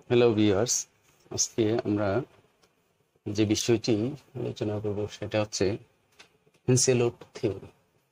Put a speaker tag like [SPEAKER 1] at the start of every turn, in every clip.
[SPEAKER 1] Hello viewers, আজকে আমরা যে বিষয়টি আলোচনা করব সেটা হচ্ছে হেন্সেলট থিওরি।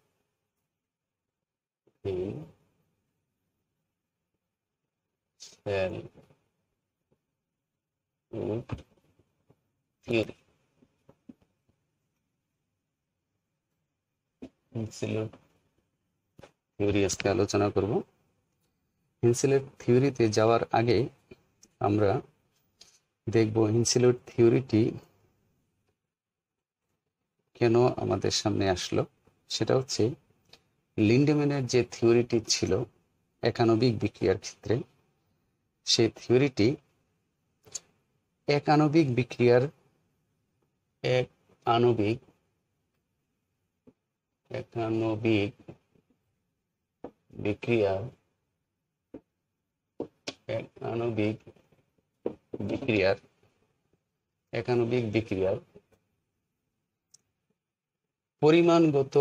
[SPEAKER 1] হেন্সেলট থিওরি আজকে আলোচনা করব। হেন্সেলট থিওরিতে যাওয়ার আগে আমরা দেখব হেন্সেলট থিওরিটি কেন আমাদের সামনে আসলো। সেটা হচ্ছে লিন্ডেম্যানের যে থিওরিটি ছিল একাণবিক বিক্রিয়ার ক্ষেত্রে, সেই থিওরিটি একাণবিক বিক্রিয়ার একাণবিক বিক্রিয়ার পরিমাণগত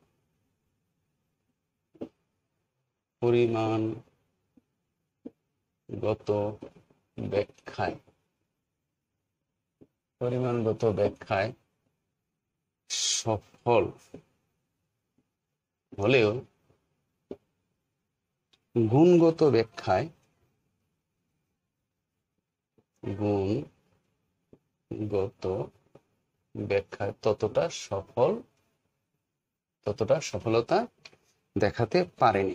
[SPEAKER 1] ব্যাখ্যায় সফল হলেও গুণগত ব্যাখ্যায় ততটা সফলতা দেখাতে পারেনি।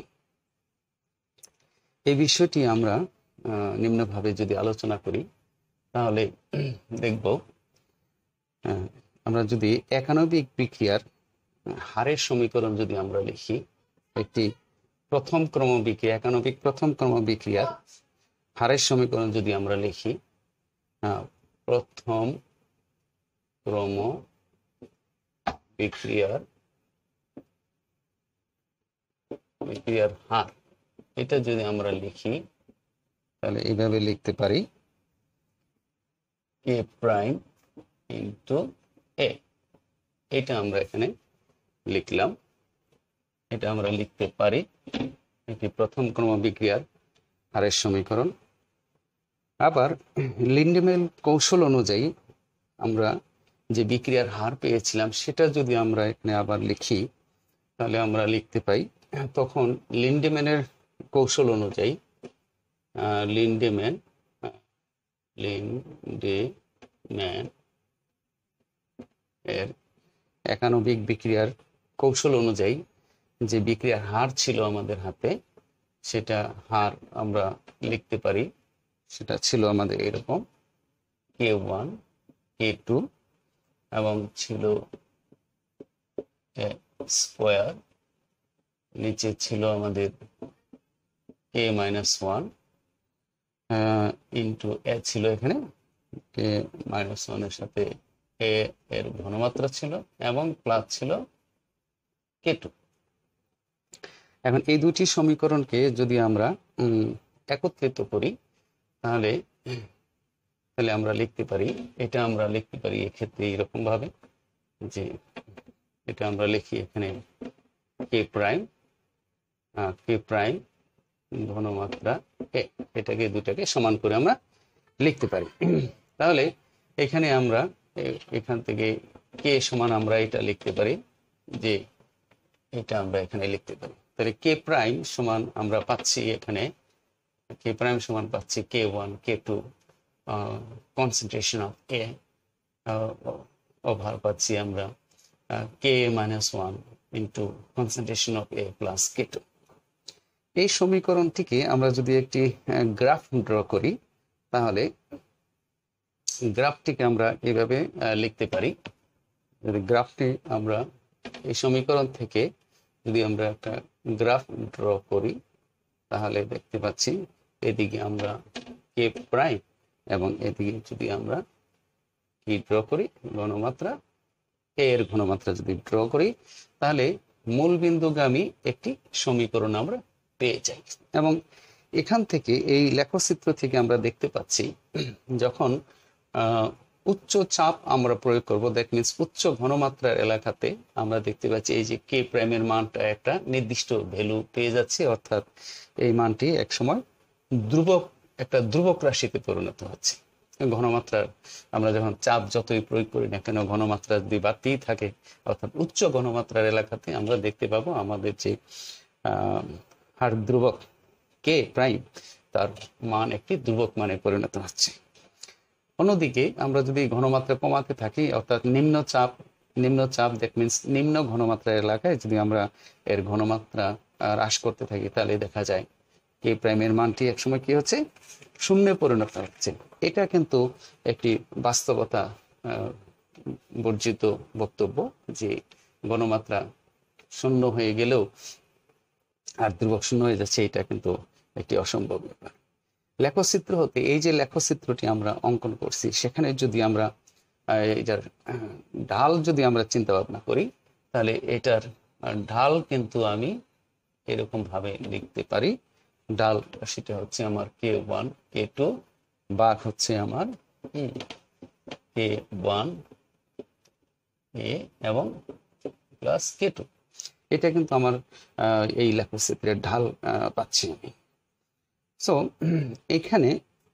[SPEAKER 1] এই বিষয়টি আমরা নিম্নভাবে যদি আলোচনা করি তাহলে দেখব, আমরা যদি একাণবিক বিক্রিয়ার হারের সমীকরণ যদি আমরা লিখি, একটি একাণবিক প্রথম ক্রম বিক্রিয়ার হারের সমীকরণ যদি আমরা লিখি, প্রথম ক্রম বিক্রিয়ার হার, এটা যদি আমরা লিখি তাহলে এইভাবে লিখতে পারি কে প্রাইম ইন্টু এ। এটা আমরা এখানে লিখলাম, এটা আমরা লিখতে পারি এটি প্রথম ক্রম বিক্রিয়ার হারের সমীকরণ। আবার লিন্ডেম্যান কৌশল অনুযায়ী আমরা যে বিক্রিয়ার হার পেয়েছিলাম সেটা যদি আমরা এখানে আবার লিখি তাহলে আমরা লিখতে পাই, তখন লিন্ডেম্যানের কৌশল অনুযায়ী লিন্ডেম্যান এর একাণবিক বিক্রিয়ার কৌশল অনুযায়ী যে বিক্রিয়ার হার ছিল আমাদের হাতে, সেটা হার আমরা লিখতে পারি, সেটা ছিল আমাদের এরকম K1 K2 এবং ছিল স্কয়ার, নিচে ছিল আমাদের K-1 ইন্টু এ ছিল এখানে K-1 এর সাথে এ এর ঘনমাত্রা ছিল এবং প্লাস ছিল K2। এখন এই দুটি সমীকরণকে যদি আমরা একত্রিত করি তাহলে আমরা লিখতে পারি, এটা আমরা লিখতে পারি এক্ষেত্রে এরকম ভাবে যে এটা আমরা লিখি এখানে কে প্রাইম ঘনমাত্রা এ, এটাকে দুটাকে সমান করে আমরা লিখতে পারি। তাহলে এখানে আমরা এখান থেকে কে সমান আমরা এটা লিখতে পারি যে এটা আমরা এখানে লিখতে পারি। তাহলে কে প্রাইম সমান আমরা পাচ্ছি এখানে পাচ্ছি K1 K2 concentration of A over পাচ্ছি আমরা K-1 into concentration of A plus K2। এই সমীকরণটিকে আমরা যদি একটি গ্রাফ ড্র করি তাহলে গ্রাফটিকে আমরা এভাবে লিখতে পারি। যদি গ্রাফটি আমরা এই সমীকরণ থেকে যদি আমরা একটা গ্রাফ ড্র করি তাহলে দেখতে পাচ্ছি এদিকে আমরা কে প্রাইম এবং এদিকে যদি আমরা কি ড্র করি ঘনমাত্রা এ এর ঘনমাত্রা যদি ড্র করি তাহলে মূলবিন্দুগামী একটি সমীকরণ আমরা পেয়ে যাই। এবং এখান থেকে এই লেখচিত্র থেকে আমরা দেখতে পাচ্ছি যখন উচ্চ চাপ আমরা প্রয়োগ করব, দ্যাট মিনস উচ্চ ঘনমাত্রার এলাকাতে আমরা দেখতে পাচ্ছি এই যে কে প্রাইমের মানটা একটা নির্দিষ্ট ভ্যালু পেয়ে যাচ্ছে, অর্থাৎ এই মানটি একসময় ধ্রুবক একটা ধ্রুবক রাশিতে পরিণত হচ্ছে। ঘনমাত্রার আমরা যখন চাপ যতই প্রয়োগ করি না কেন, ঘনমাত্রা যদি বাড়তেই থাকে, অর্থাৎ উচ্চ ঘনমাত্রার এলাকাতে আমরা দেখতে পাবো আমাদের যে হার ধ্রুবক কে প্রাইম, তার মান একটি ধ্রুবক মানে পরিণত হচ্ছে। অন্যদিকে আমরা যদি ঘনমাত্রা কমাতে থাকি, অর্থাৎ নিম্নচাপ দ্যাট মিনস নিম্ন ঘনমাত্রার এলাকায় যদি আমরা এর ঘনমাত্রা হ্রাস করতে থাকি, তাহলে দেখা যায় কে প্রাইমের মানটি একসময় কি হচ্ছে, শূন্যে পরিণত হচ্ছে। এটা কিন্তু একটি বাস্তবতা বর্জিত বক্তব্য যে ঘনমাত্রা শূন্য হয়ে গেলেও আর ধ্রুবক শূন্য হয়ে যাচ্ছে, এটা কিন্তু একটি অসম্ভব ব্যাপার। লেখচিত্র হতে এই যে লেখচিত্রটি আমরা অঙ্কন করছি, সেখানে যদি আমরা এটার ঢাল যদি আমরা চিন্তা ভাবনা করি, তাহলে এটার ঢাল কিন্তু আমি এরকম ভাবে লিখতে পারি। ঢাল সেটা হচ্ছে আমার K1 K2 ভাগ হচ্ছে আমার K1 A এবং প্লাস K2। এটা কিন্তু আমার এই লেখচিত্রের ঢাল পাচ্ছি আমি। সো এখানে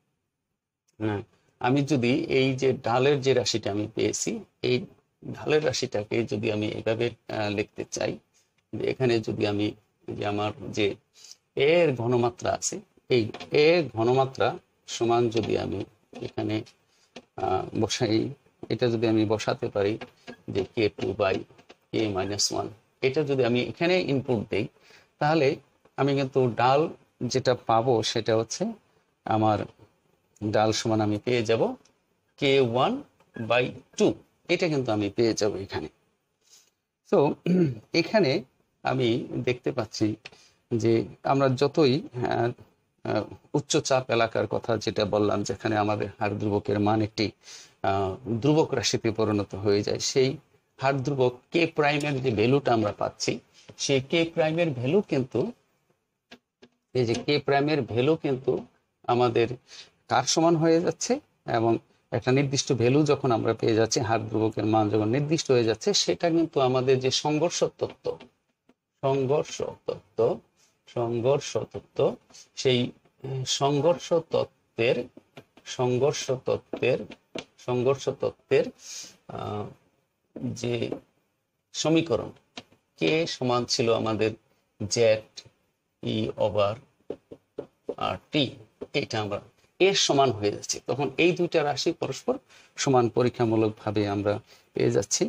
[SPEAKER 1] আমি যদি এই যে ঢালের যে রাশিটা আমি পেয়েছি, এই ঢালের রাশিটাকে যদি আমি এইভাবে লিখতে চাই, এখানে যদি আমি যে আমার যে এর ঘনমাত্রা আছে, এই এর ঘনমাত্রা সমান যদি আমি এখানে বসাই, এটা যদি আমি বসাতে পারি যে K2/K-1, এটা যদি আমি এখানে ইনপুট দেই, তাহলে আমি কিন্তু ঢাল যেটা পাবো সেটা হচ্ছে আমার ঢাল সমান আমি পেয়ে যাব K1/2। এটা কিন্তু আমি পেয়ে যাব এখানে। তো এখানে আমি দেখতে পাচ্ছি যে আমরা যতই উচ্চ চাপ এলাকার কথা যেটা বললাম, যেখানে আমাদের হার ধ্রুবকের মান একটি ধ্রুবক রাশিতে পরিণত হয়ে যায়, সেই হার ধ্রুবক কে প্রাইমের যে ভ্যালুটা আমরা পাচ্ছি, সেই কে প্রাইমের ভ্যালু কিন্তু এই যে কে প্রাইমের ভ্যালু কিন্তু আমাদের কার সমান হয়ে যাচ্ছে, এবং একটা নির্দিষ্ট ভ্যালু যখন আমরা পেয়ে যাচ্ছি, হার ধ্রুবকের মান যখন নির্দিষ্ট হয়ে যাচ্ছে, সেটা কিন্তু আমাদের যে সংঘর্ষ তত্ত্ব সেই সংঘর্ষ তত্ত্বের যে সমীকরণ কে সমান ছিল আমাদের ZE/RT, এটা আমরা এর সমান হয়ে যাচ্ছে। তখন এই দুইটা রাশি পরস্পর সমান পরীক্ষামূলক ভাবে আমরা পেয়ে যাচ্ছি।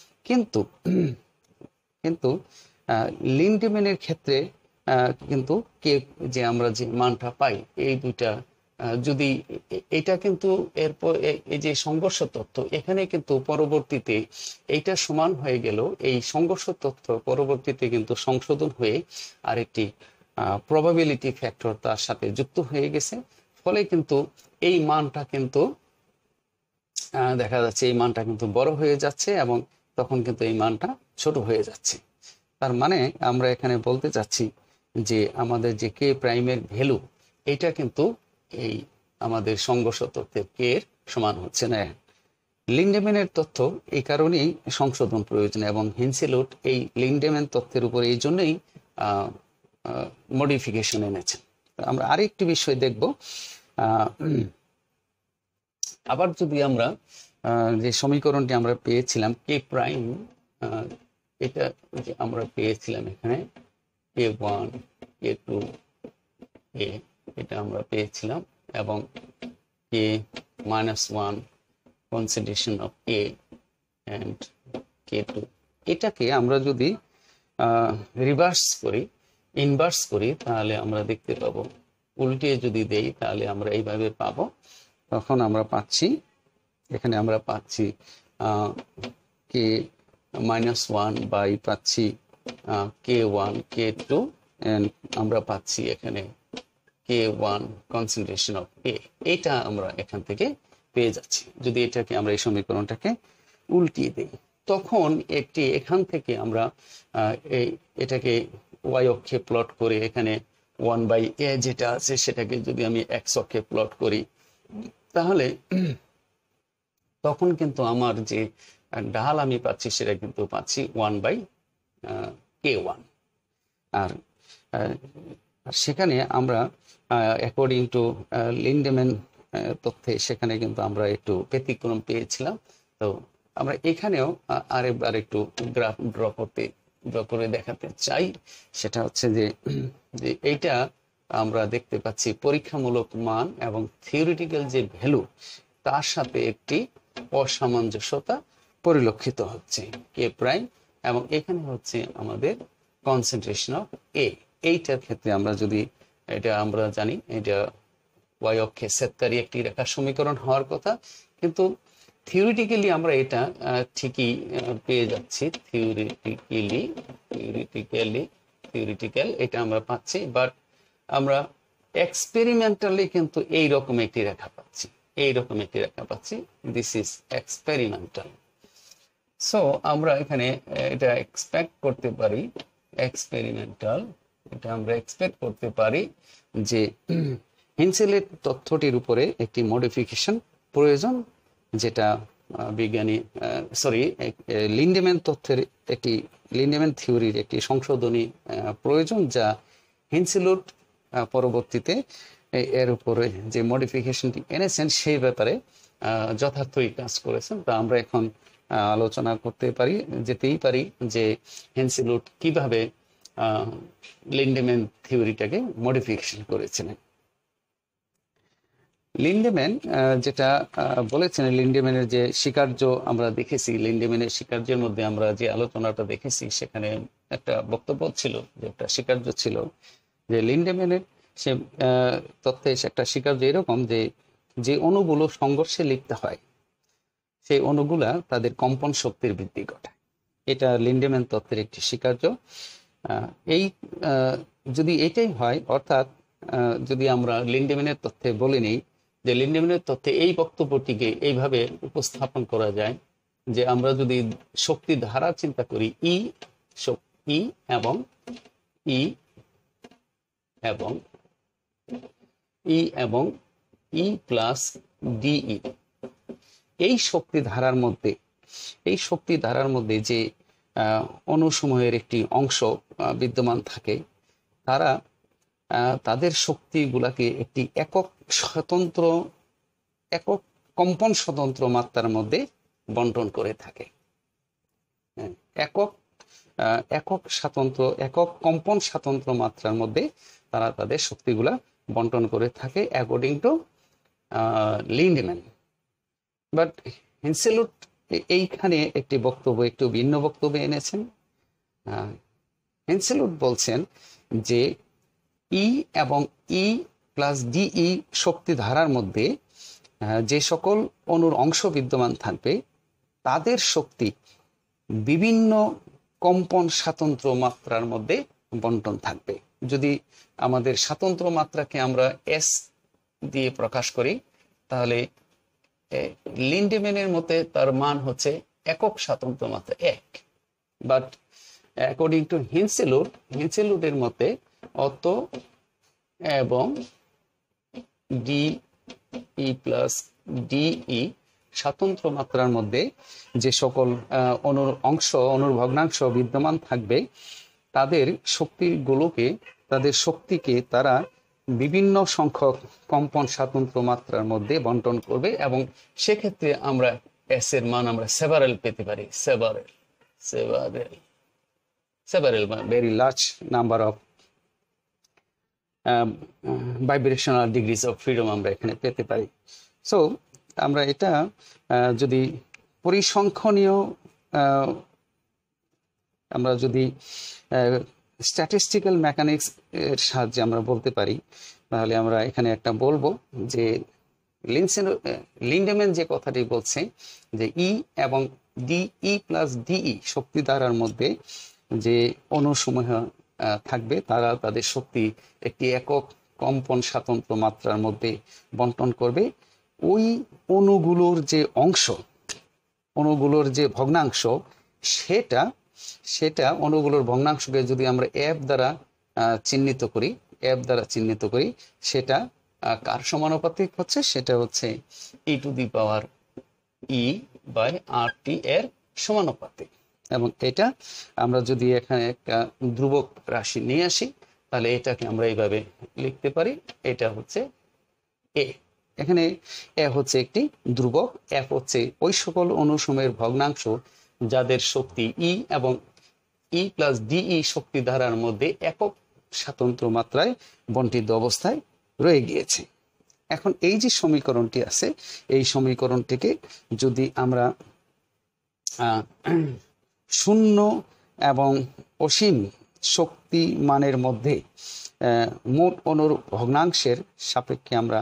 [SPEAKER 1] কিন্তু লিন্ডেম্যানের ক্ষেত্রে কিন্তু কে যে আমরা যে মানটা পাই, এই দুইটা যদি এটা কিন্তু এরপর এই যে সংঘর্ষ তত্ত্ব, এখানে কিন্তু পরবর্তীতে এইটা সমান হয়ে গেল, এই সংঘর্ষ তত্ত্ব পরবর্তীতে কিন্তু সংশোধন হয়ে আরেকটি প্রবাবিলিটি ফ্যাক্টর তার সাথে যুক্ত হয়ে গেছে। ফলে কিন্তু এই মানটা কিন্তু দেখা যাচ্ছে এই মানটা কিন্তু বড় হয়ে যাচ্ছে, এবং তখন কিন্তু এই মানটা ছোট হয়ে যাচ্ছে। তার মানে আমরা এখানে বলতে চাচ্ছি যে আমাদের যে কে প্রাইমের ভ্যালু, এটা কিন্তু এই আমাদের সংঘর্ষ তত্ত্বের কে এর সমান হচ্ছে না। লিন্ডেম্যানের তথ্য এই কারণেই সংশোধন প্রয়োজন, এবং হেন্সেলুট এই লিন্ডেম্যান তথ্যের উপর এই জন্যই মডিফিকেশন এনেছেন। আমরা আরেকটি বিষয় দেখব। আবার যদি আমরা যে সমীকরণটি আমরা পেয়েছিলাম কে প্রাইম, এটা যে আমরা পেয়েছিলাম এখানে K1 K2 A, এটা আমরা পেয়েছিলাম, এবং K-1 concentration of A and K2, এটাকে আমরা যদি ইনভার্স করি, তাহলে আমরা দেখতে পাবো, উল্টে যদি দেই তাহলে আমরা এইভাবে পাবো। তখন আমরা পাচ্ছি, এখানে আমরা পাচ্ছি K-1 বাই পাচ্ছি K1 K2, এন্ড আমরা পাচ্ছি এখানে K1 concentration of A। এটা আমরা এখান থেকে পেয়ে যাচ্ছি। যদি এটাকে আমরা এই সমীকরণটাকে উল্টিয়ে দেই, তখন এখান থেকে আমরা এটাকে y অক্ষে প্লট করে, এখানে 1/a যেটা আছে সেটাকে যদি আমি x অক্ষে প্লট করি, তাহলে তখন কিন্তু আমার যে ঢাল আমি পাচ্ছি সেটা কিন্তু পাচ্ছি 1/K1। আর আর সেখানে আমরা অ্যাকর্ডিং টু লিন্ডেম্যান তথ্যে সেখানে কিন্তু আমরা একটু ব্যতিক্রম পেয়েছিলাম। তো আমরা এখানেও আরেকবার একটু গ্রাফ ড্র করে দেখাতে চাই। সেটা হচ্ছে যে এইটা আমরা দেখতে পাচ্ছি পরীক্ষামূলক মান এবং থিওরিটিক্যাল যে ভ্যালু তার সাথে একটি অসামঞ্জস্যতা পরিলক্ষিত হচ্ছে এ প্রাইম, এবং এখানে হচ্ছে আমাদের কনসেন্ট্রেশন অফ এ। এইটার ক্ষেত্রে আমরা যদি এটা আমরা জানি এটা ওয়াই অক্ষে ছেদকারী একটি রেখা সমীকরণ হওয়ার কথা, কিন্তু থিওরিটিক্যালি আমরা এটা ঠিকই পেয়ে যাচ্ছি। থিওরিটিক্যাল এটা আমরা পাচ্ছি, বাট আমরা এক্সপেরিমেন্টালি কিন্তু এইরকম একটি রেখা পাচ্ছি। This is experimental. সো আমরা এখানে এটা এক্সপেক্ট করতে পারি যে হিনসেলের তথ্যটির উপরে একটি মডিফিকেশন প্রয়োজন, যেটা লিন্ডেম্যান থিওরির একটি সংশোধনী প্রয়োজন, যা হিনসেলুট পরবর্তীতে এর উপরে যে মডিফিকেশনটি এনেছেন সেই ব্যাপারে যথার্থই কাজ করেছেন। তা আমরা এখন আলোচনা যেতেই পারি যে হিনসেলুট কিভাবে লিন্ডেম্যান থিওরিটাকে মডিফিকেশন করেছিলেন। লিন্ডেম্যান যেটা বলেছেন, লিন্ডেম্যানের যে স্বীকার্য আমরা দেখেছি, লিন্ডেম্যানের স্বীকার্যের মধ্যে আমরা যে আলোচনাটা দেখেছি সেখানে একটা বক্তব্য ছিল, যে একটা স্বীকার্য ছিল যে লিন্ডেম্যানের সে তথ্যে একটা স্বীকার্য এরকম যে অণুগুলো সংঘর্ষে লিপ্ত হয় সেই অণুগুলা তাদের কম্পন শক্তির বৃদ্ধি ঘটায়। এটা লিন্ডেম্যান তত্ত্বের একটি স্বীকার্য। যদি এটাই হয়, অর্থাৎ যদি আমরা লিন্ডেম্যানের তথ্যে বলে নিই যে লিন্ডেম্যানের তথ্যে এই বক্তব্যটিকে এইভাবে উপস্থাপন করা যায় যে আমরা যদি শক্তি ধারা চিন্তা করি ই এবং ই প্লাস ডিই, এই শক্তি ধারার মধ্যে যে অণুসমূহের একটি অংশ বিদ্যমান থাকে, তাদের শক্তিগুলাকে একটি একক কম্পন স্বতন্ত্র মাত্রার মধ্যে বন্টন করে থাকে। একক কম্পন স্বতন্ত্র মাত্রার মধ্যে তারা তাদের শক্তিগুলা বন্টন করে থাকে according to Lindemann. But Hinshelwood এইখানে একটি একটু ভিন্ন বক্তব্য এনেছেন। হিনসেলুট বলছেন যে ই এবং ই প্লাস ডিই শক্তি ধারার মধ্যে যে সকল অণুর অংশ বিদ্যমান থাকবে তাদের শক্তি বিভিন্ন কম্পন স্বাতন্ত্র মাত্রার মধ্যে বন্টন থাকবে। যদি আমাদের স্বাতন্ত্র মাত্রাকে আমরা এস দিয়ে প্রকাশ করি, তাহলে লিন্ডেম্যানের মতে তার মান হচ্ছে একক স্বাতন্ত্র মাত্রা 1, বাট অ্যাকর্ডিং টু হিনসেলুটের মতে অত এবং ডিই প্লাস ডিই স্বাতন্ত্র মাত্রার মধ্যে যে সকল অণুর ভগ্নাংশ বিদ্যমান থাকবে তাদের শক্তিকে তারা বিভিন্ন সংখ্যক কম্পন স্বাতন্ত্র মাত্রার মধ্যে বন্টন করবে, এবং সেক্ষেত্রে আমরা এস এর মান আমরা সেভারেল পেতে পারি। Several very large number of vibrational degrees of freedom আমরা এখানে পেতে পারি। সো আমরা এটা যদি পরিসংখ্যানীয় আমরা যদি স্ট্যাটিস্টিক্যাল মেকানিক্স এর সাহায্যে আমরা বলতে পারি, তাহলে আমরা এখানে একটা বলবো যে লিন্ডেম্যান যে কথাটি বলছে যে ই এবং ডিই প্লাস ডিই শক্তি ধারার মধ্যে যে অণুসমূহ থাকবে তারা তাদের শক্তি একটি একক কম্পন স্বাতন্ত্র মাত্রার মধ্যে বন্টন করবে। ওই অণুগুলোর যে ভগ্নাংশ সেটা অণুগুলোর ভগ্নাংশকে যদি আমরা এফ দ্বারা চিহ্নিত করি সেটা কার সমানুপাতিক হচ্ছে? সেটা হচ্ছে ই to the power E by R টি এর সমানুপাতিক। এবং এটা আমরা যদি এখানে একটা ধ্রুবক রাশি নিয়ে আসি তাহলে এটাকে আমরা এইভাবে লিখতে পারি, এটা হচ্ছে এ। এখানে এ হচ্ছে একটি ধ্রুবক, এফ হচ্ছে ওই সকল অণুসমূহের ভগ্নাংশ যাদের শক্তি ই এবং ই প্লাস ডিই শক্তি ধারার মধ্যে একক স্বাতন্ত্র্য মাত্রায় বন্টিত অবস্থায় রয়ে গিয়েছে। এখন এই যে সমীকরণটি আছে, এই সমীকরণটিকে যদি আমরা শূন্য এবং অসীম শক্তি মানের মধ্যে মোট অণুর ভগ্নাংশের সাপেক্ষে আমরা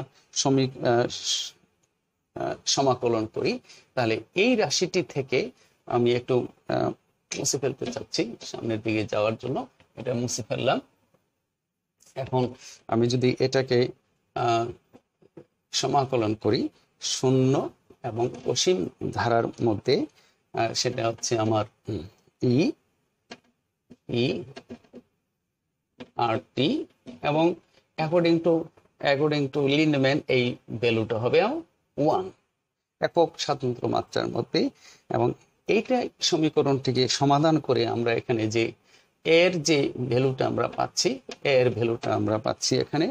[SPEAKER 1] সমাকলন করি, তাহলে এই রাশিটি থেকে আমি একটু মুছে ফেলতে চাচ্ছি সামনের দিকে যাওয়ার জন্য, এটা মুছে ফেললাম। এখন আমি যদি এটাকে সমাকলন করি শূন্য এবং অসীম ধারার মধ্যে, সেটা হচ্ছে আমার ই ই আর টি, এবং অ্যাকর্ডিং টু লিন্ডম্যান এই ভ্যালুটা হবে 1 একক স্বাতন্ত্র্য মাত্রার মধ্যে। এবং এইটা সমীকরণটিকে সমাধান করে আমরা এখানে যে এর যে ভ্যালুটা আমরা পাচ্ছি, এর ভ্যালুটা আমরা পাচ্ছি এখানে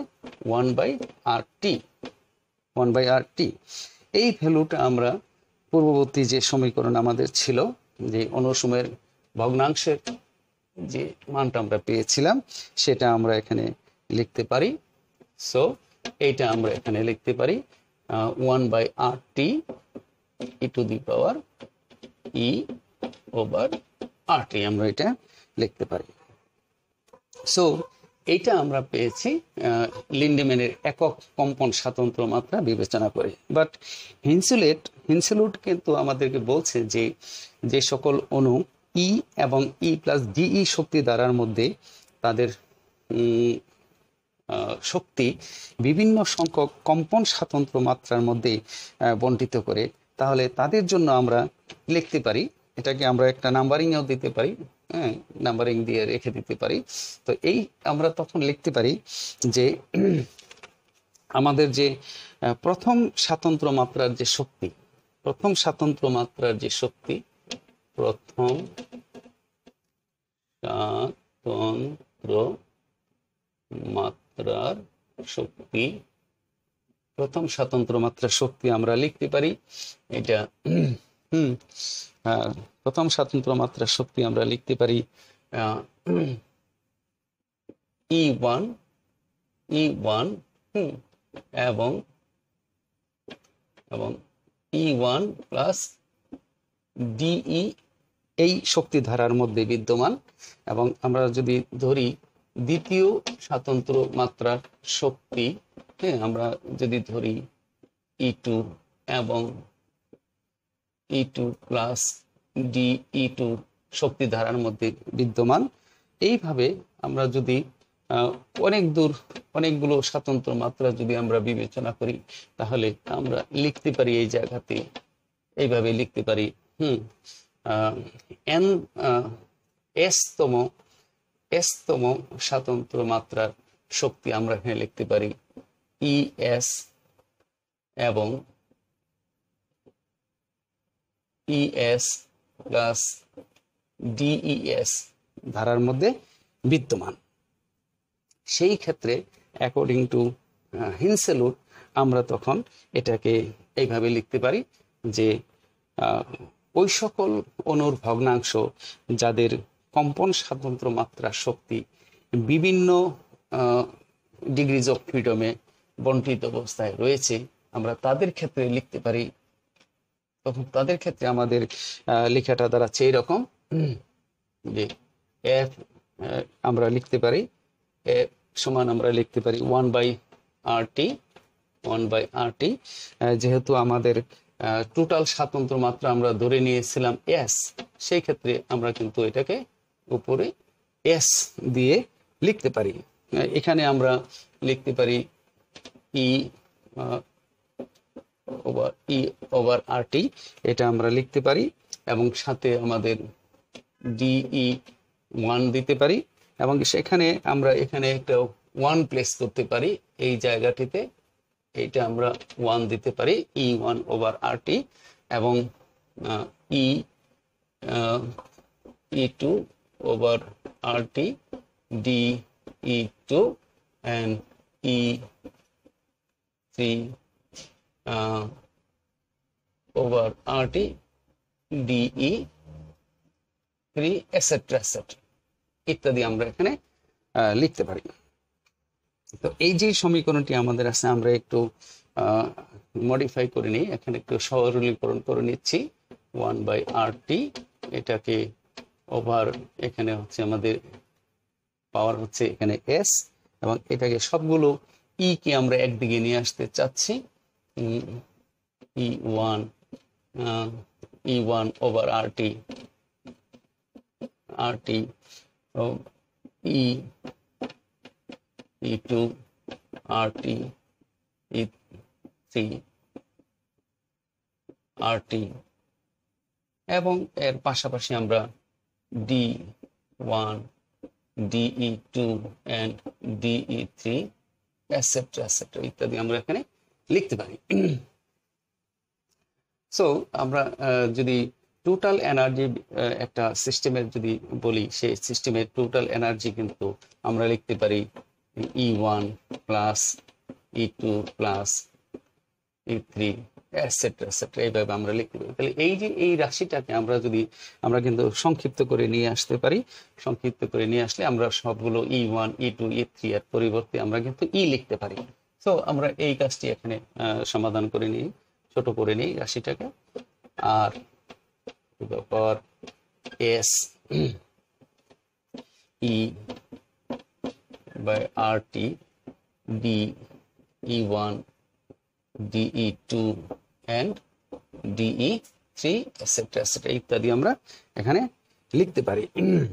[SPEAKER 1] 1/RT। এই ভ্যালুটা আমরা পূর্ববর্তী যে সমীকরণ আমাদের ছিল, যে অণুসমূহের ভগ্নাংশের যে মানটা আমরা পেয়েছিলাম, সেটা আমরা এখানে লিখতে পারি। সো এইটা আমরা এখানে লিখতে পারি 1/RT e⁻⁸ আমরা এটা লিখতে পারি। সো এইটা আমরা পেয়েছি লিন্ডম্যানের একক কম্পন স্বাতন্ত্র্য মাত্রা বিবেচনা করে। বাট হিনসেলুট কিন্তু আমাদেরকে বলছে যে যে সকল অণু ই এবং ই প্লাস ডিই শক্তি ধারার মধ্যে তাদের শক্তি বিভিন্ন সংখ্যক কম্পন স্বাতন্ত্র্য মাত্রার মধ্যে বন্টিত করে, তাহলে তাদের জন্য আমরা লিখতে পারি, এটাকে আমরা একটা নাম্বারিংও দিতে পারি, হ্যাঁ, নাম্বারিং দিয়ে রেখে দিতে পারি। তো এই আমরা তখন লিখতে পারি যে আমাদের যে প্রথম স্বাতন্ত্র্য মাত্রার যে শক্তি, প্রথম স্বাতন্ত্র্য মাত্রার শক্তি আমরা লিখতে পারি, এটা প্রথম স্বাতন্ত্র্য মাত্রার শক্তি আমরা লিখতে পারি E1 এবং E1 প্লাস ডিই এই শক্তি ধারার মধ্যে বিদ্যমান। এবং আমরা যদি ধরি দ্বিতীয় স্বাতন্ত্র্য মাত্রার শক্তি, হ্যাঁ, আমরা যদি ধরি E2 এবং E2 প্লাস ডিই2 শক্তি ধারার মধ্যে বিদ্যমান, এইভাবে আমরা যদি অনেকগুলো স্বাতন্ত্র্য মাত্রা যদি আমরা বিবেচনা করি, তাহলে আমরা লিখতে পারি এই জায়গাতে এইভাবে লিখতে পারি এসতম স্বাতন্ত্র মাত্রার শক্তি আমরা এখানে লিখতে পারি ইএস এবং ইএস প্লাস ডিইএস ধারার মধ্যে বিদ্যমান। সেই ক্ষেত্রে অ্যাকর্ডিং টু হিনসেলুট আমরা তখন এটাকে এইভাবে লিখতে পারি যে ওই সকল অণুর ভগ্নাংশ যাদের কম্পন স্বাতন্ত্র মাত্রার শক্তি বিভিন্ন ডিগ্রিজ অফ ফ্রিডমে বন্টিত অবস্থায় রয়েছে, আমরা তাদের ক্ষেত্রে লিখতে পারি। তখন তাদের ক্ষেত্রে আমাদের লেখাটা দাঁড়াচ্ছে এইরকম যে এফ আমরা লিখতে পারি এফ সমান আমরা লিখতে পারি 1/RT, যেহেতু আমাদের টোটাল স্বাতন্ত্র মাত্রা আমরা ধরে নিয়েছিলাম এস, সেই ক্ষেত্রে আমরা কিন্তু এটাকে উপরে এস দিয়ে লিখতে পারি। এখানে আমরা লিখতে পারি E/RT, এটা আমরা লিখতে পারি এবং সাথে আমাদের DE1 দিতে পারি এবং সেখানে আমরা এখানে একটা 1 প্লেস করতে পারি এই জায়গাটিতে, এইটা আমরা 1 দিতে পারি E1/RT এবং E2/RT E2 and E3 over RT DE3 etc ইত্যাদি আমরা এখানে লিখতে পারি। তো এই যে সমীকরণটি আমাদের আছে আমরা একটু মডিফাই করে নিই, এখানে একটু সরলীকরণ করে নিচ্ছি। 1/RT এটাকে ওভার, এখানে হচ্ছে আমাদের পাওয়ার হচ্ছে এখানে S, এবং এটাকে সবগুলো E কে আমরা একদিকে নিয়ে আসতে চাচ্ছি। E1 over RT E2 RT E3 RT, এবং এর পাশাপাশি আমরা D1 DE2 and DE3 etc ইত্যাদি আমরা এখানে লিখতে পারি। সো আমরা যদি টোটাল এনার্জি একটা সিস্টেমের যদি বলি, সেই সিস্টেমের টোটাল এনার্জি কিন্তু আমরা লিখতে পারি E1 plus E2 plus E3 etc এইভাবে আমরা লিখতে পারি। তাহলে এই যে এই রাশিটাকে আমরা কিন্তু সংক্ষিপ্ত করে নিয়ে আসতে পারি। সংক্ষিপ্ত করে নিয়ে আসলে আমরা সবগুলো E1 E2 E3 এর পরিবর্তে আমরা কিন্তু E লিখতে পারি। সো আমরা এই কাজটি এখানে সমাধান করে নিই, ছোট করে নিই রাশিটাকে। আর to the power S E by RT D E1 DE2 and DE3 etc ইত্যাদি আমরা এখানে লিখতে পারি।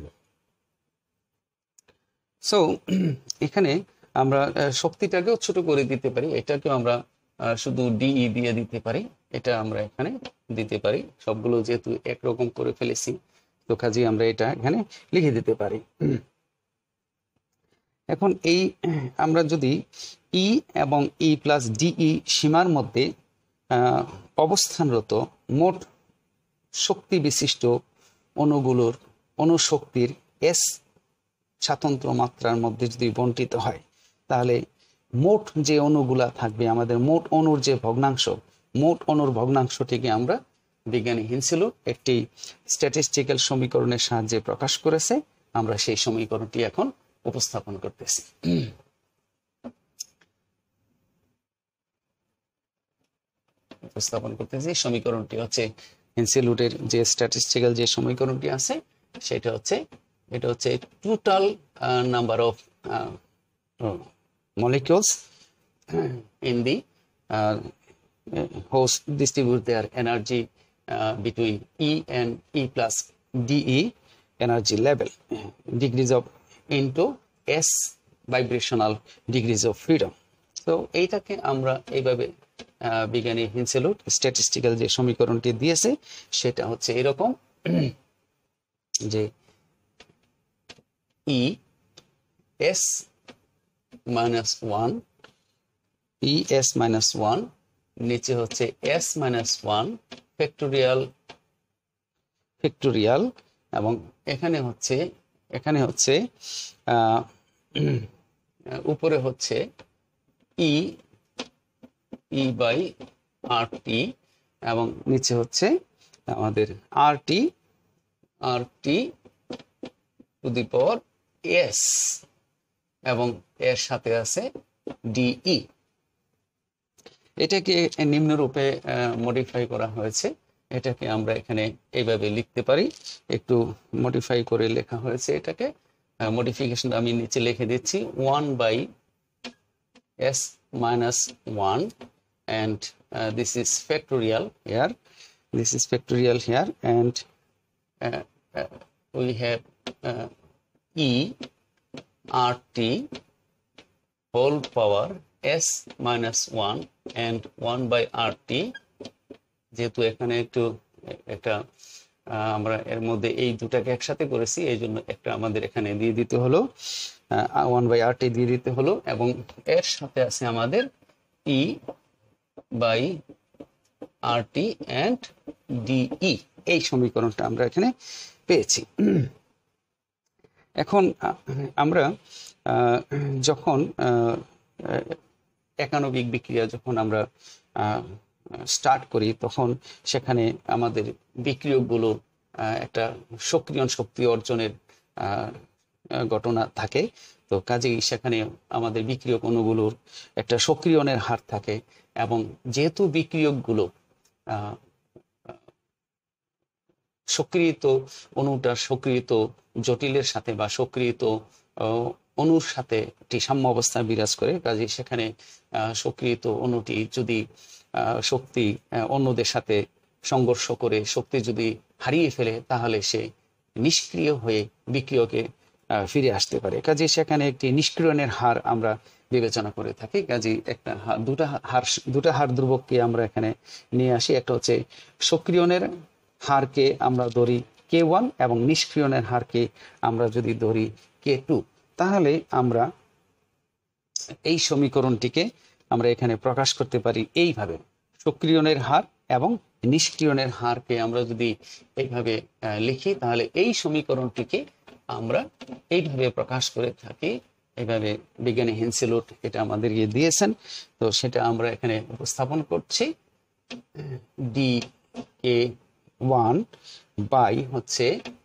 [SPEAKER 1] সো এখানে আমরা শক্তিটাকেও ছোট করে দিতে পারি, এটাকেও আমরা শুধু DE দিয়ে দিতে পারি, এটা আমরা এখানে দিতে পারি। সবগুলো যেহেতু একরকম করে ফেলেছি তো কাজেই আমরা এটা এখানে লিখে দিতে পারি। এখন এই আমরা যদি E এবং E প্লাস DE সীমার মধ্যে অবস্থানরত মোট শক্তি বিশিষ্ট অণুগুলোর অণুশক্তির S স্বাতন্ত্র মাত্রার মধ্যে যদি বণ্টিত হয়, তাহলে মোট যে অণুগুলা থাকবে, আমাদের মোট অণুর যে ভগ্নাংশ, মোট অণুর ভগ্নাংশটিকে আমরা বিজ্ঞানী হিনসেলুট একটি স্ট্যাটিস্টিক্যাল সমীকরণের সাহায্যে প্রকাশ করেছে। আমরা সেই সমীকরণটি এখন উপস্থাপন করতেছি। সমীকরণটি হচ্ছে হিনসেলুটের যে স্ট্যাটিস্টিক্যাল যে সমীকরণটি আছে সেটা হচ্ছে, এটা হচ্ছে total number of molecules in the whose distribute their energy between E and E plus DE energy level, degrees of into S vibrational degrees of freedom. তো এইটাকে আমরা এইভাবে বিজ্ঞানী হিনসেলুট স্ট্যাটিস্টিক্যাল যে সমীকরণটি দিয়েছে সেটা হচ্ছে এরকম যে E S minus 1 E S minus 1 নিচে হচ্ছে S minus 1 ফ্যাক্টোরিয়াল এবং এখানে হচ্ছে উপরে হচ্ছে E by RT এবং নিচে হচ্ছে আমাদের RT to the power S এবং এর সাথে আছে DE। এটাকে নিম্নরূপে মডিফাই করা হয়েছে, এটাকে আমরা এখানে এইভাবে লিখতে পারি, একটু মডিফাই করে লেখা হয়েছে। এটাকে মডিফিকেশন আমি নিচে লিখে দিচ্ছি 1/S minus 1 and this is factorial here, and we have E RT whole power S minus 1 and 1/RT। যেহেতু এখানে একটা আমরা এর মধ্যে এই দুটাকে একসাথে করেছি, এই জন্য একটা আমাদের এখানে দিয়ে দিতে হলো, 1/RT দিয়ে দিতে হলো, এবং এর সাথে আছে আমাদের E by RT and DE। এই সমীকরণটা আমরা এখানে পেয়েছি। এখন আমরা যখন একাণবিক বিক্রিয়া যখন আমরা স্টার্ট করি তখন সেখানে আমাদের বিক্রিয়কগুলো একটা সক্রিয়ণ শক্তি অর্জনের ঘটনা থাকে। তো কাজেই সেখানে আমাদের বিক্রিয়ক অণুগুলোর একটা সক্রিয়ণের হার থাকে, এবং যেহেতু বিক্রিয়কগুলো সক্রিয়ত অণুটার সক্রিয়ত জটিলের সাথে বা সক্রিয়ত অণুর সাথে একটি সাম্য অবস্থা বিরাজ করে, কাজেই সেখানে সক্রিয়ত অণুটি যদি শক্তি অন্যদের সাথে সংঘর্ষ করে শক্তি যদি হারিয়ে ফেলে তাহলে সে নিষ্ক্রিয় হয়ে বিক্রিয়কে ফিরে আসতে পারে। কাজেই সেখানে একটি নিষ্ক্রিয়ণের হার আমরা বিবেচনা করে থাকি। কাজেই একটা দুটা হার ধ্রুবককে আমরা এখানে নিয়ে আসি। একটা হচ্ছে সক্রিয়ণের হারকে আমরা ধরি K1 এবং নিষ্ক্রিয়ণের হারকে আমরা যদি ধরি K2, তাহলে আমরা এই সমীকরণটিকে আমরা এখানে প্রকাশ করতে পারি এইভাবে। সক্রিয়ণের হার এবং নিষ্ক্রিয়ণের হারকে আমরা যদি এইভাবে লিখি তাহলে এই সমীকরণটিকে আমরা এইভাবে প্রকাশ করে থাকি। এইভাবে বিজ্ঞানী হেন্সেলুট এটা আমাদেরকে দিয়েছেন, তো সেটা আমরা এখানে উপস্থাপন করছি। DK1 বাই হচ্ছে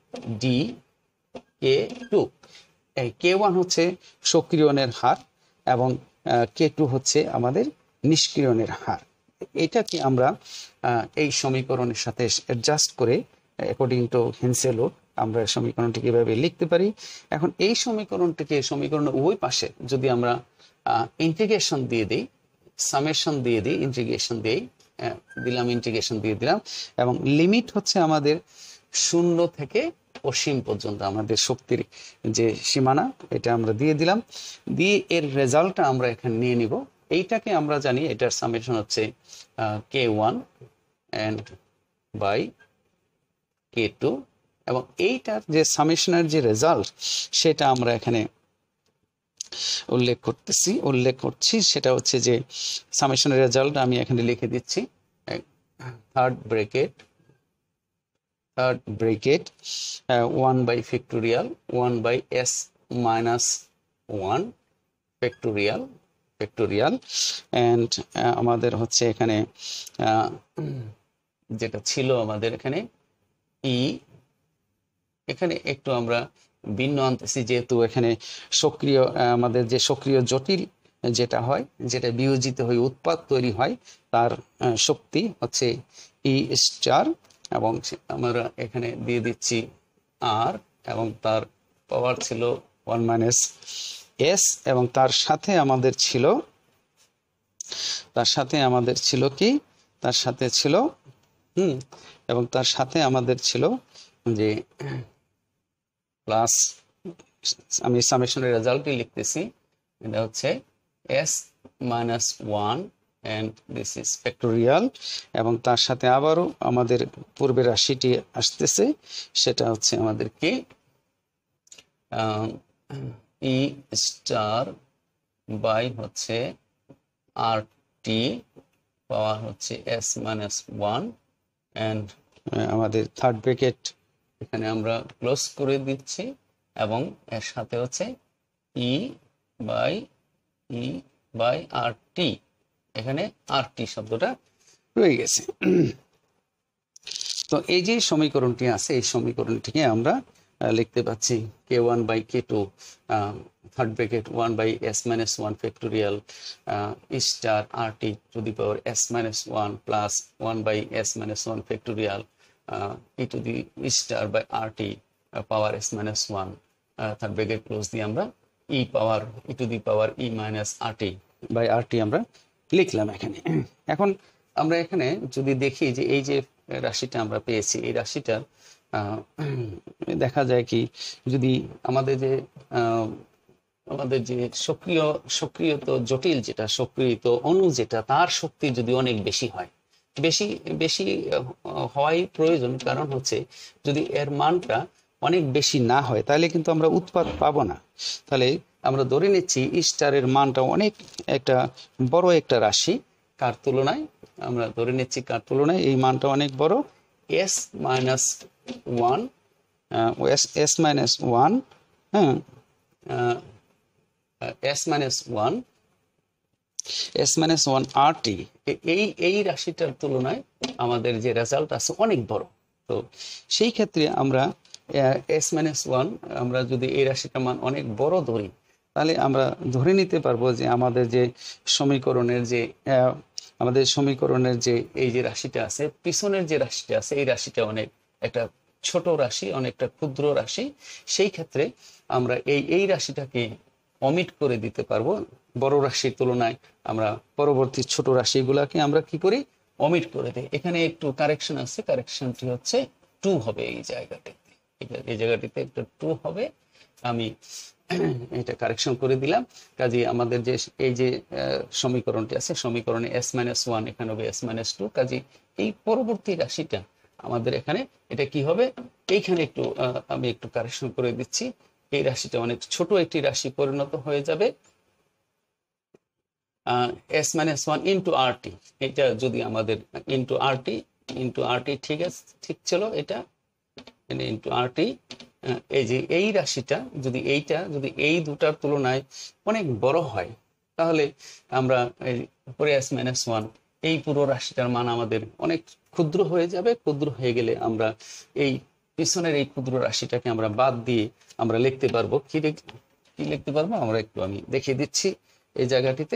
[SPEAKER 1] DK2। এই K1 হচ্ছে সক্রিয়ণের হার এবং K2 হচ্ছে আমাদের নিষ্ক্রিয়ণের হার। এটাকে আমরা এই সমীকরণের সাথে অ্যাডজাস্ট করে অ্যাকর্ডিং টু হেন্সেলুট আমরা সমীকরণটিকে এভাবে লিখতে পারি। এখন এই সমীকরণটিকে সমীকরণের উভয় পাশে যদি আমরা ইন্টিগ্রেশন দিয়ে দিই, সামেশন দিয়ে দিই, ইন্টিগ্রেশন দিয়ে দিলাম, ইন্টিগ্রেশন দিয়ে দিলাম, এবং লিমিট হচ্ছে আমাদের 0 থেকে অসীম পর্যন্ত আমাদের শক্তির যে সীমানা এটা আমরা দিয়ে দিলাম, দিয়ে এর রেজাল্টটা আমরা এখানে নিয়ে নিব। এইটাকে আমরা জানি এটার সামেশন হচ্ছে K1 এন্ড বাই K2, এবং এইটার যে সামেশনের যে রেজাল্ট সেটা আমরা এখানে উল্লেখ করছি। সেটা হচ্ছে যে সামেশনের রেজাল্ট আমি এখানে লিখে দিচ্ছি। Third bracket 1 by factorial 1 by s minus 1 factorial and আমাদের হচ্ছে এখানে যেটা ছিল আমাদের এখানে এখানে একটু আমরা ভিন্ন আনতেছি, যেহেতু এখানে সক্রিয় আমাদের যে সক্রিয় জটিল যেটা হয়, যেটা বিয়োজিত হয়ে উৎপাদ তৈরি হয়, তার শক্তি হচ্ছে E স্টার, এবং আমরা এখানে দিয়ে দিচ্ছি R, এবং তার পাওয়ার ছিল 1 মাইনাস S, এবং তার সাথে আমাদের ছিল কি, তার সাথে ছিল এবং তার সাথে আমাদের ছিল যে প্লাস, আমি সামেশনের রেজাল্টই লিখতেছি, এটা হচ্ছে s minus 1 and this is factorial, এবং তার সাথে আবারও আমাদের পূর্বের রাশিটি আসতেছে, সেটা হচ্ছে আমাদের কি E স্টার বাই হচ্ছে RT পাওয়ার হচ্ছে s minus 1 and আমাদের থার্ড ব্র্যাকেট এখানে আমরা ক্লোজ করে দিচ্ছি, এবং এর সাথে হচ্ছে E বাই RT, এখানে RT শব্দটা রয়ে গেছে। তো এই যে সমীকরণটি আছে এই সমীকরণটিকে আমরা লিখতে পাচ্ছি K1 by K2 third bracket 1 by s minus 1 factorial E star RT to the power s minus 1 plus 1 by s minus 1 factorial e to the e star by RT power s minus 1 third bracket close দিয়ে আমরা e to the power e minus RT by RT আমরা লিখলাম এখানে। এখন আমরা এখানে যদি দেখি যে এই যে রাশিটা আমরা পেয়েছি, এই রাশিটা দেখা যায় কি, যদি আমাদের যে সক্রিয়ত জটিল যেটা সক্রিয়ত অণু যেটা, তার শক্তি যদি অনেক বেশি হয়, বেশি হওয়াই প্রয়োজন, কারণ হচ্ছে যদি এর মানটা অনেক বেশি না হয় তাহলে কিন্তু আমরা উৎপাদ পাবো না। তাহলে আমরা ধরে নিচ্ছি ই স্টারের মানটা অনেক একটা বড় একটা রাশি, কার তুলনায় আমরা ধরে নিচ্ছি কার তুলনায় এই মানটা অনেক বড়, s minus 1 হ্যাঁ S minus one R T, এই রাশিটার তুলনায় আমাদের যে রেজাল্ট আছে অনেক বড়। তো সেই ক্ষেত্রে আমরা এস মাইনাস ওয়ান, আমরা যদি এই রাশিটার মান অনেক বড় ধরি, তাহলে আমরা ধরে নিতে পারবো যে আমাদের যে সমীকরণের যে এই যে রাশিটা আছে, পিছনের যে রাশিটা আছে, এই রাশিটা অনেক একটা ছোট রাশি, অনেকটা ক্ষুদ্র রাশি। সেই ক্ষেত্রে আমরা এই রাশিটাকে অমিট করে দিতে পারবো। বড় রাশির তুলনায় আমরা পরবর্তী ছোট রাশিগুলাকে আমরা কি করি, অমিট করে দিই। এখানে একটু কারেকশন আছে, কারেকশনটি হচ্ছে 2 হবে এই জায়গাটিতে একটা 2 হবে। আমি এটা কারেকশন করে দিলাম। কাজে আমাদের যে এই যে সমীকরণটি আছে, সমীকরণে এস মাইনাস ওয়ান, এখানে হবে এস মাইনাস টু। কাজে এই পরবর্তী রাশিটা আমাদের এখানে এটা কি হবে, এইখানে একটু আমি একটু কারেকশন করে দিচ্ছি। এই রাশিটা অনেক ছোট একটি রাশি পরিণত হয়ে যাবে S minus one into R T. এটা যদি আমাদের ইন্টু আর টি ঠিক ছিল, এটা ইন্টু আর টি। এই যে এই রাশিটা যদি এই দুটার তুলনায় অনেক বড় হয়, তাহলে আমরা উপরে এস মাইনাস ওয়ান, এই পুরো রাশিটার মান আমাদের অনেক ক্ষুদ্র হয়ে যাবে। ক্ষুদ্র হয়ে গেলে আমরা এই পিছনের এই ক্ষুদ্র রাশিটাকে আমরা বাদ দিয়ে আমরা লিখতে পারবো। কি লিখতে পারবো আমরা একটু আমি দেখিয়ে দিচ্ছি এই জায়গাটিতে।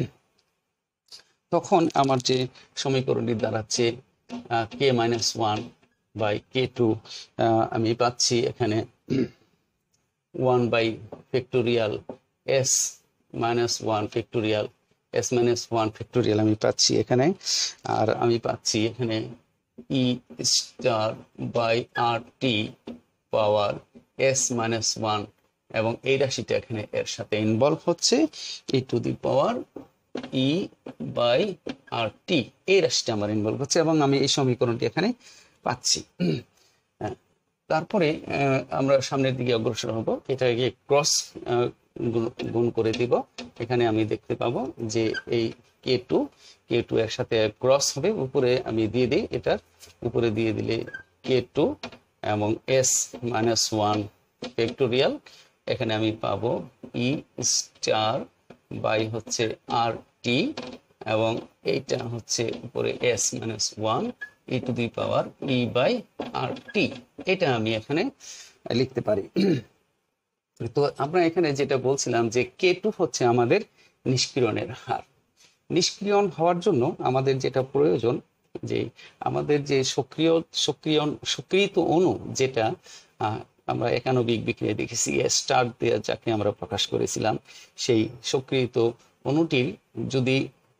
[SPEAKER 1] তখন আমার যে সমীকরণটি দাঁড়াচ্ছে K minus one by K two, আমি পাচ্ছি এখানে 1 by factorial S minus one factorial আমি পাচ্ছি এখানে। আর আমি পাচ্ছি এখানে E star by R T power S minus one, এবং এই রাশিটা এখানে এর সাথে ইনভলভ হচ্ছে ই to the power E by R T, এই রাশিটা আমার ইনভলভ হচ্ছে, এবং আমি এই সমীকরণটি এখানে পাচ্ছি। তারপরে আমরা সামনের দিকে অগ্রসর হব, এটাকে ক্রস গুণ করে দিব। এখানে আমি দেখতে পাবো যে এই কে টু এর সাথে ক্রস হবে, উপরে আমি দিয়ে দিই, এটার উপরে দিয়ে দিলে কে টু এবং এস মাইনাস ওয়ান ফ্যাক্টোরিয়াল, এখানে আমি পাবো ই স্টার বাই হচ্ছে আর টি, এবং এইটা হচ্ছে উপরে S minus one E to the power E by R T. এটা আমি এখানে লিখতে পারি। তো আমরা এখানে যেটা বলছিলাম যে কে টু হচ্ছে আমাদের নিষ্ক্রিয়ণের হার। নিষ্ক্রিয়ণ হওয়ার জন্য আমাদের যেটা প্রয়োজন, যে আমাদের যে সক্রিয়ত অণু, যেটা আমরা একানবিক বিক্রিয়া দেখেছি স্টার দিয়ে যাকে আমরা প্রকাশ করেছিলাম, সেই সক্রিয়ত অণুটির যদি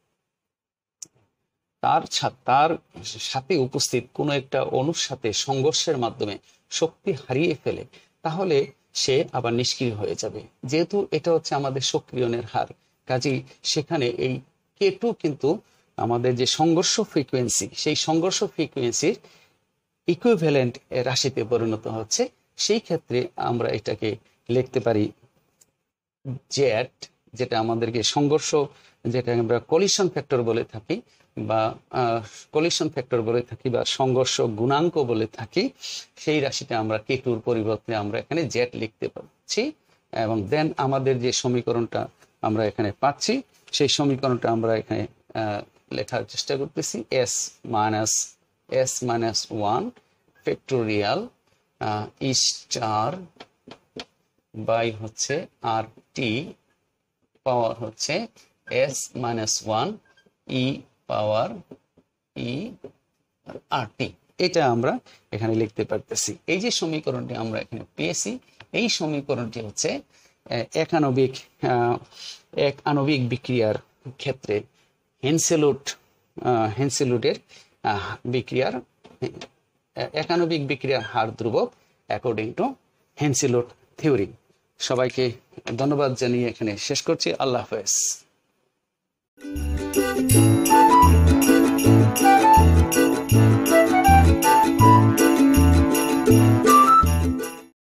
[SPEAKER 1] তার সাথে উপস্থিত কোনো একটা অণুর সাথে সংঘর্ষের মাধ্যমে শক্তি হারিয়ে ফেলে, তাহলে সে আবার নিষ্ক্রিয় হয়ে যাবে। যেহেতু এটা হচ্ছে আমাদের সক্রিয়ণের হার, কাজেই সেখানে এই কে টু কিন্তু আমাদের যে সংঘর্ষ ফ্রিকোয়েন্সি, সেই সংঘর্ষ ফ্রিকোয়েন্সির ইকুইভ্যালেন্ট রাশিতে পরিণত হচ্ছে। সেই ক্ষেত্রে আমরা এটাকে লিখতে পারি জেড, যেটা আমাদেরকে সংঘর্ষ, যেটা আমরা কলিশন ফ্যাক্টর বলে থাকি বা সংঘর্ষ গুণাঙ্ক বলে থাকি, সেই রাশিটা আমরা কে টুর পরিবর্তে আমরা এখানে জেড লিখতে পাচ্ছি। এবং দেন আমাদের যে সমীকরণটা আমরা এখানে পাচ্ছি, সেই সমীকরণটা আমরা এখানে লেখার চেষ্টা করতেছি, S minus one factorial E star by হচ্ছে আর টি পাওয়ার হচ্ছে S minus one E power E R T. এটা আমরা এখানে লিখতে পারতেছি। এই যে সমীকরণটি আমরা এখানে পেয়েছি, এই সমীকরণটি হচ্ছে এক আণবিক বিক্রিয়ার ক্ষেত্রে হেন্সেলুডের বিক্রিয়ার একাণবিক বিক্রিয়ার হার ধ্রুবক অ্যাকর্ডিং টু হেন্সেলুড থিওরি। সবাইকে ধন্যবাদ জানিয়ে এখানে শেষ করছি। আল্লাহ হাফেজ।